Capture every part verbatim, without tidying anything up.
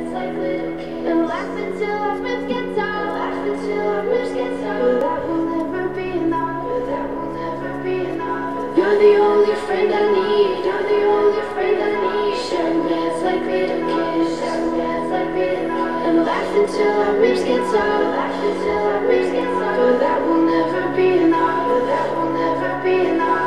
like little kids. And laugh until our ribs get tired. Laugh until our ribs get tired. But that will never be enough. But that will never be enough. You're the only friend I need. You're the only friend I need. Sharing beds like little kids. Sharing beds like little kids. And laugh until our ribs get tired. Laugh until our ribs get tired. But that will never be enough. But that will never be enough.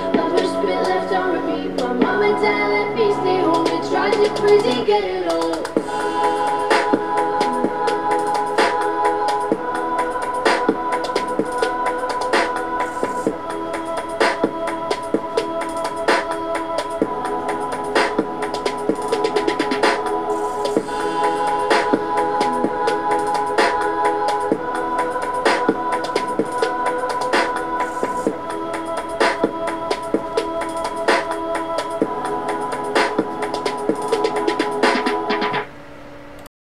Crazy, get it on.